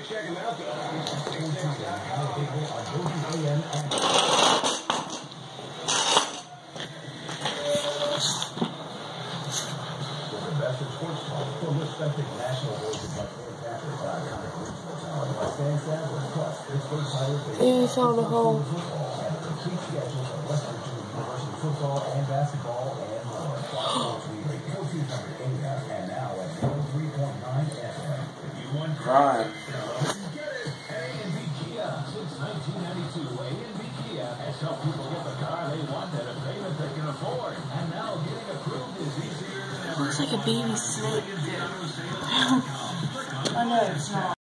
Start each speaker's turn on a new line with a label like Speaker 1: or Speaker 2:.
Speaker 1: Yeah, I found a hole.
Speaker 2: Football and basketball and more. And now at 103.9 FM.
Speaker 3: Crime.
Speaker 2: Since 1992, A&B Kia has helped people get the car they want at a payment they can afford. And now getting approved is easier than ever.
Speaker 1: Looks like a baby snake.
Speaker 4: I know, it's not.